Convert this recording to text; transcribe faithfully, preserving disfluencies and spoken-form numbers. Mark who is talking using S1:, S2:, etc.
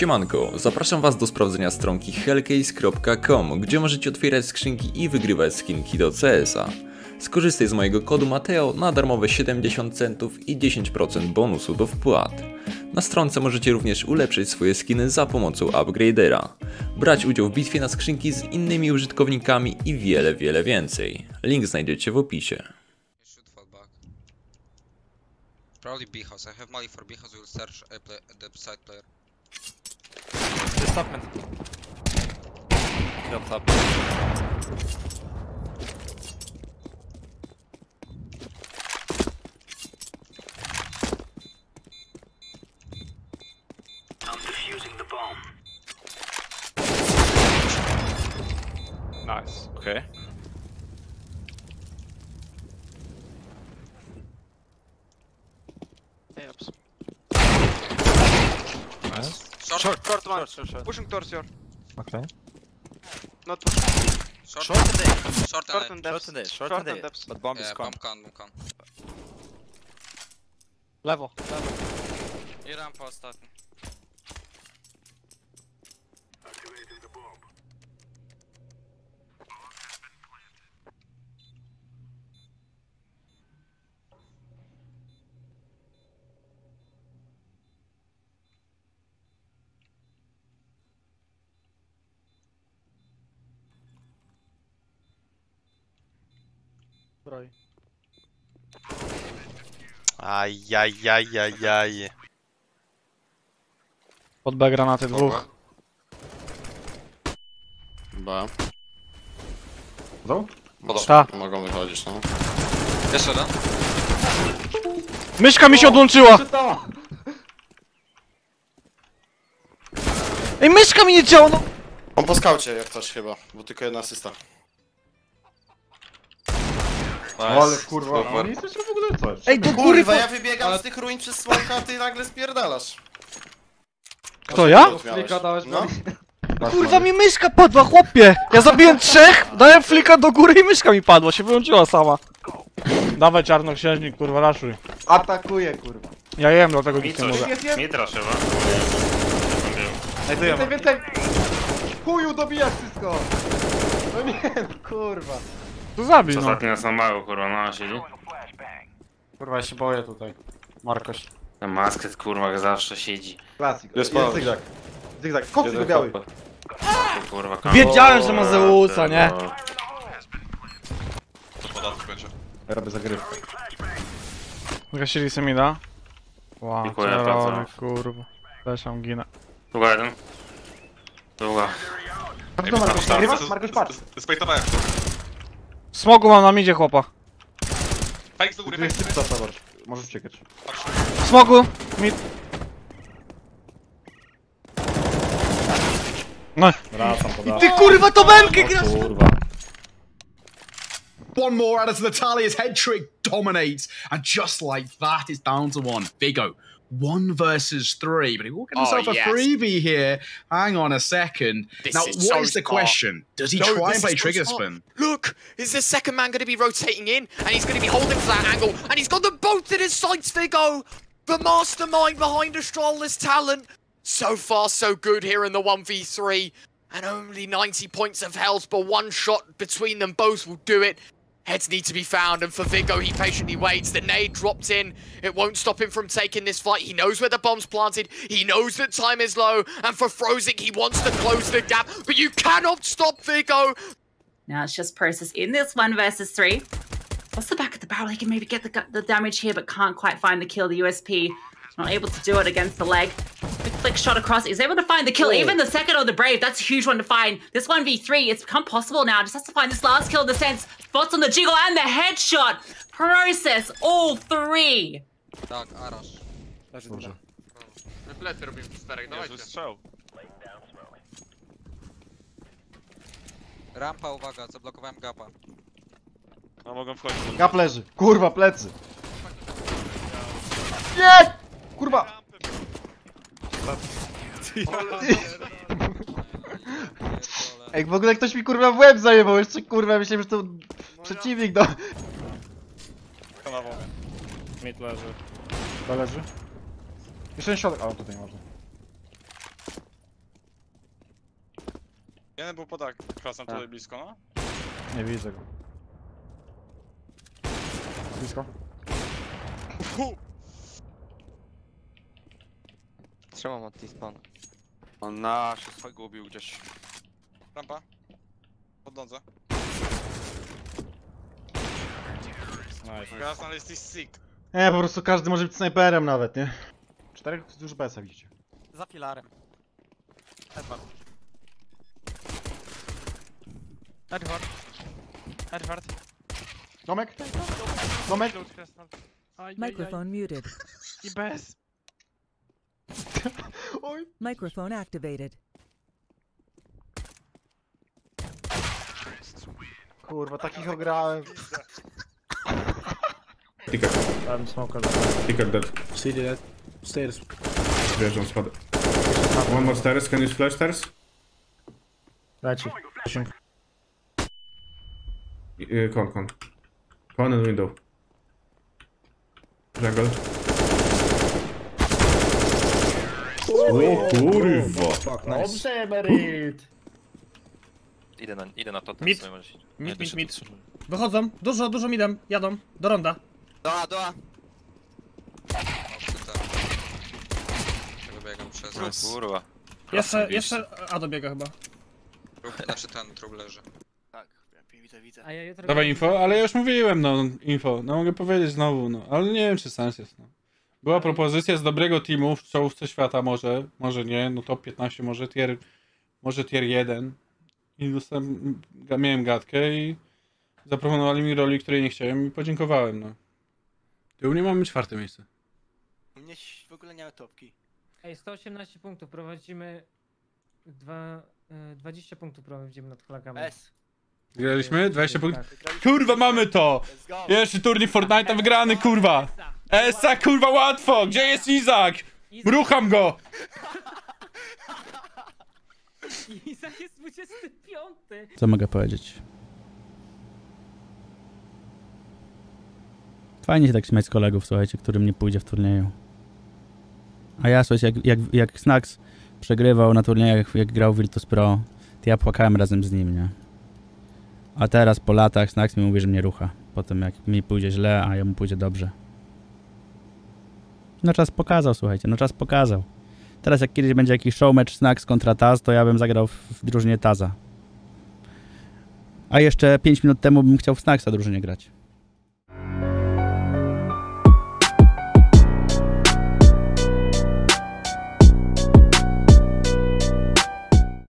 S1: Siemanko, zapraszam was do sprawdzenia stronki hellcase kropka com, gdzie możecie otwierać skrzynki i wygrywać skinki do C S a. Skorzystaj z mojego kodu Mateo na darmowe siedemdziesiąt centów i dziesięć procent bonusu do wpłat. Na stronce możecie również ulepszyć swoje skiny za pomocą upgradera, brać udział w bitwie na skrzynki z innymi użytkownikami i wiele, wiele więcej. Link znajdziecie w opisie.
S2: Probably B house. I have money for B house. We will search a play, the side player.
S3: Just top man. Still top.
S4: I'm defusing the bomb.
S3: Nice. Okay.
S5: Hey, ups.
S3: Nice.
S2: Short,
S5: Short, short one.
S3: Short, short, short.
S5: Pushing towards your.
S3: Okay.
S5: Not pushing.
S2: short,
S3: Short and A.
S2: short,
S5: Short
S2: and
S5: and
S2: A.
S5: depths.
S3: Short and A. Short,
S5: Short
S3: and
S5: and
S3: A.
S5: depths.
S3: But bomb is
S2: Yeah,
S3: gone.
S2: bomb can, bomb can.
S5: Level. Level.
S2: I rampa ostatni.
S4: Activating the bomb.
S5: Broj.
S6: Ajajajajaj.
S5: Pod B granaty dwóch.
S6: B.
S5: Ta.
S6: Podał. Mogą wychodzić, no.
S2: Jeszcze jeden.
S5: Myszka mi się odłączyła! Ej, myszka mi nie działa, no!
S6: On po skaucie jak coś chyba, bo tylko jedna asysta.
S7: Ale kurwa, no nie jesteście w ogóle coś.
S5: Ej, do góry!
S6: Kurwa, ja wybiegam z tych ruin przez smoka, a ty nagle spierdalasz.
S5: Kto, ja?
S6: Flika dałeś, no.
S5: Kurwa, mi myszka padła, chłopie! Ja zabiłem trzech, dałem flika do góry i myszka mi padła, się wyłączyła sama. Dawaj czarnoksiężnik, kurwa, raszuj.
S7: Atakuje kurwa.
S5: Ja jem, dlatego nic nie mówię.
S7: Jest, jest!
S8: Mitra trzeba.
S7: Więcej, więcej! Chuju, dobijasz wszystko! No nie, no, kurwa.
S5: To zabij, no.
S8: Ostatnio nas na mało kurwa, no siedzi.
S7: Kurwa, ja się boję tutaj. Markoś.
S8: Ten masket kurwa jak zawsze siedzi.
S7: Klasik.
S6: Jest
S7: Jest
S6: mały.
S7: zygzak. Zygzak. Koks tylko biały.
S8: To, kurwa, kam-
S5: Wiedziałem, że ma Zeusa, nie?
S7: Ja robię zagrywkę.
S5: Zgasili Semida. Wow,
S8: Dziękuję,
S5: co
S8: bardzo.
S5: robi, kurwa. Zeszłam, ginę.
S8: Długa jeden. Długa.
S7: Patrz do Markoś, nagrywasz? Markoś, patrz.
S9: Spejtowałem.
S5: Smogu mam na midzie, chłopa.
S9: Fajks do góry,
S7: Tu jest
S9: fajks.
S7: typ za możesz uciekać.
S5: Smogu! Mid. No.
S7: Wracam, podam.
S5: Ty kurwa, to bękę grasz!
S7: Kurwa.
S10: One more out of Natalia's head trick dominates, and just like that, it's down to one. Vigo, one versus three, but he will get himself
S9: Oh,
S10: a
S9: yes.
S10: freebie here. Hang on a second.
S9: This
S10: now,
S9: is
S10: what
S9: so
S10: is the
S9: smart.
S10: question? Does he
S9: No,
S10: try
S9: this
S10: and play
S9: is so
S10: trigger
S9: smart.
S10: spin?
S9: Look, is the second man going to be rotating in? And he's going to be holding for that angle. And he's got them both in his sights, Vigo. The mastermind behind Astrala's talent. So far, so good here in the one v three. And only ninety points of health, but one shot between them both will do it. Heads need to be found, and for Vigo, he patiently waits. The nade dropped in. It won't stop him from taking this fight. He knows where the bomb's planted. He knows that time is low. And for Frozik, he wants to close the gap. But you cannot stop Vigo.
S11: Now it's just Process in this one versus three. What's the back of the barrel? He can maybe get the, the damage here, but can't quite find the kill. The U S P not able to do it against the leg. Quick flick shot across. He's able to find the kill.
S6: Oh.
S11: Even the second on the Brave, that's a huge one to find. This one v three, it's become possible now. Just has to find this last kill in the sense. Spots on the jiggle and the headshot. Process all three.
S2: Tak, Arash.
S7: Dobrze.
S9: My plecy robimy czterech, dawajcie.
S2: Rampa, uwaga, zablokowałem gapa.
S8: No mogą wchodzić.
S7: Gap leży. Kurwa, plecy. Nie! Kurwa! Ej, w ogóle ktoś mi kurwa w łeb zajebał, jeszcze kurwa, myślałem, że to przeciwnik do...
S3: Mid leży.
S7: To leży? Jeszcze jeden środek, ale tutaj może.
S3: Jeden był pod klasem tutaj blisko, no.
S5: Nie widzę go. Blisko.
S3: Trzymam od T-spawn.
S6: On nasz swój gubił gdzieś.
S3: Rampa. Pod nodze.
S5: Nice.
S3: Krasnal jesteś sick.
S7: Nie, po prostu każdy może być snajperem nawet, nie? Czterech to już besa widzicie.
S3: Za filarem. Edward. Edward. Edward.
S7: Domek? Domek?
S12: Microphone muted.
S3: I bez.
S7: Oj.
S12: Microphone activated.
S7: Kurwa, takich ograłem.
S13: Ticket.
S5: Dałem smoka.
S13: Ticket dead.
S5: C D dead. Stairs.
S13: Wjeżdżam, spada. One more stairs, can you flash stairs?
S5: Leci.
S13: Y, Con, con. Con and window. Jungle. O kurwa!
S5: Dobrze, Merit.
S8: Idę na, idę na to.
S3: Mid. Mid, mid, mid. Wychodzą, dużo, dużo midem, jadą, do ronda.
S9: Doa, doa.
S2: Biegam przez...
S8: Kurwa.
S3: Jeszcze, jeszcze A dobiega chyba.
S2: Znaczy ten trup leży.
S9: Tak, widzę, widzę.
S13: Dawaj info, ale ja już mówiłem, no, info. No mogę powiedzieć znowu, no, ale nie wiem, czy sens jest, no. Była propozycja z dobrego teamu w czołówce świata, może, może nie, no top piętnaście, może tier, może tier jeden. I dostałem, miałem gadkę i zaproponowali mi roli, której nie chciałem i podziękowałem, no. Ty u mnie mamy czwarte miejsce.
S9: U mnie w ogóle nie ma topki.
S3: Ej, sto osiemnaście punktów, prowadzimy... Dwa, y, dwadzieścia punktów prowadzimy nad flagami.
S9: S.
S13: Graliśmy? dwadzieścia
S3: Tak.
S13: punktów. Kurwa, mamy to!
S9: Let's go.
S13: Pierwszy turniej Fortnite'a wygrany, kurwa! Esa, kurwa, łatwo! Gdzie jest Izak? Rucham go!
S3: Izak jest dwudziesty piąty.
S5: Co mogę powiedzieć? Fajnie się tak śmiać z kolegów, słuchajcie, którym nie pójdzie w turnieju. A ja, słuchajcie, jak, jak, jak Snax przegrywał na turniejach, jak grał Virtus Pro, to ja płakałem razem z nim, nie? A teraz po latach Snax mi mówi, że mnie rucha. Potem jak mi pójdzie źle, a jemu pójdzie dobrze. No czas pokazał, słuchajcie, no czas pokazał. Teraz jak kiedyś będzie jakiś showmatch Snax kontra Taz, to ja bym zagrał w, w drużynie Taza. A jeszcze pięć minut temu bym chciał w Snaxa drużynie grać.